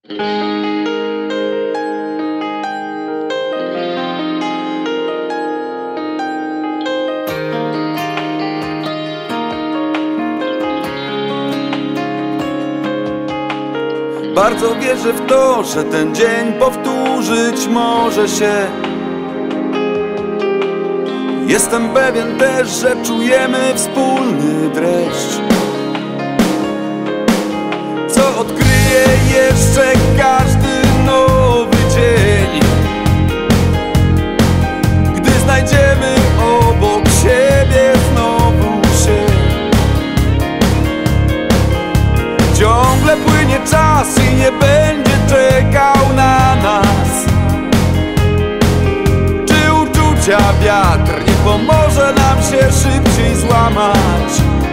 Bardzo wierzę w to, że ten dzień powtórzyć może się. Jestem pewien też, że czujemy wspólny dreszcz, co odkryje jeszcze każdy nowy dzień, gdy znajdziemy obok siebie znowu się. Ciągle płynie czas i nie będzie czekał na nas. Czy uczucia wiatr nie pomoże nam się szybciej złamać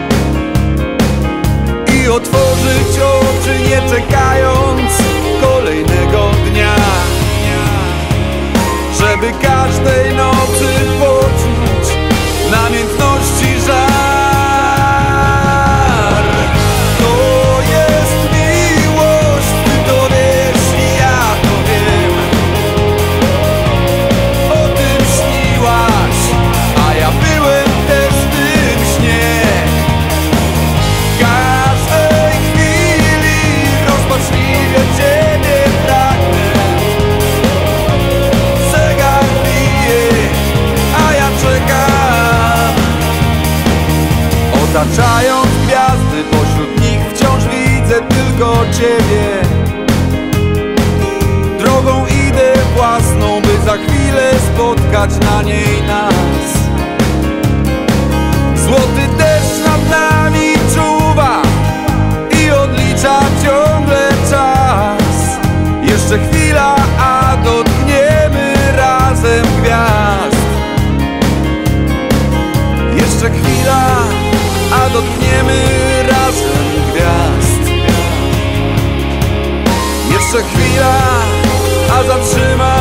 i otworzyć oczy, nie czekając kolejnego dnia, żeby każdej nocy poczuć namiętności żar. Otaczając gwiazdy, pośród nich wciąż widzę tylko Ciebie. Drogą idę własną, by za chwilę spotkać na niej nas. Złoty deszcz nad nami czuwa i odlicza ciągle czas. Jeszcze chwila, a dotkniemy razem gwiazd. Jeszcze chwila, a dotkniemy razem gwiazd. Jeszcze chwila, a zatrzyma